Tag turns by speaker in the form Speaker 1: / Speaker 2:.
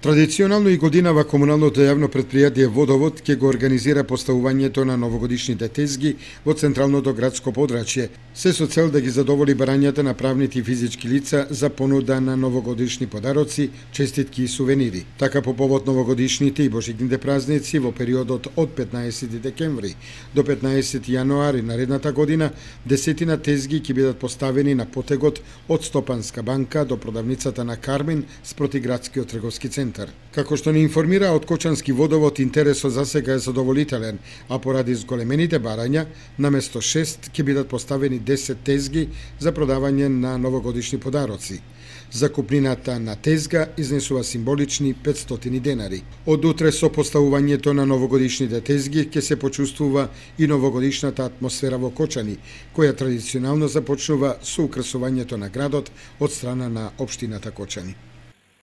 Speaker 1: Традиционално и годинава комуналното јавно претпријатие Водовод ќе го организира поставувањето на новогодишните тезги во централното градско подрачје, се со цел да ги задоволи барањата на правните и физички лица за понуда на новогодишни подароци, честитки и сувенири. Така по повод новогодишните и божигните празници во периодот од 15 декември до 15 јануари наредната година, десетина тезги ќе бидат поставени на потегот од Стопанска банка до продавницата на Кармен спроти градскиот трговски центар. Како што ни информира од Кочански Водовод, интересот за сега е задоволителен, а поради зголемените барања, наместо 6 ќе бидат поставени 10 тезги за продавање на новогодишни подароци. Закупнината на тезга изнесува символични 500 денари. Од утре со поставувањето на новогодишните тезги ќе се почувствува и новогодишната атмосфера во Кочани, која традиционално започнува со украсувањето на градот од страна на општината Кочани.